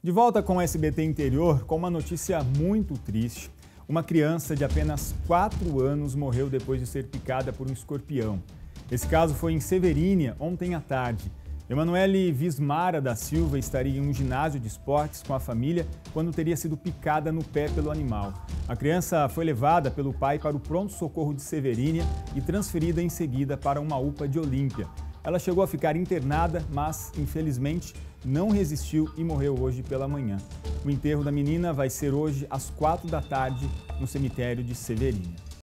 De volta com o SBT Interior, com uma notícia muito triste. Uma criança de apenas 4 anos morreu depois de ser picada por um escorpião. Esse caso foi em Severínia, ontem à tarde. Emanuele Vismara da Silva estaria em um ginásio de esportes com a família quando teria sido picada no pé pelo animal. A criança foi levada pelo pai para o pronto-socorro de Severínia e transferida em seguida para uma UPA de Olímpia. Ela chegou a ficar internada, mas, infelizmente, não resistiu e morreu hoje pela manhã. O enterro da menina vai ser hoje às 4 da tarde no cemitério de Severínia.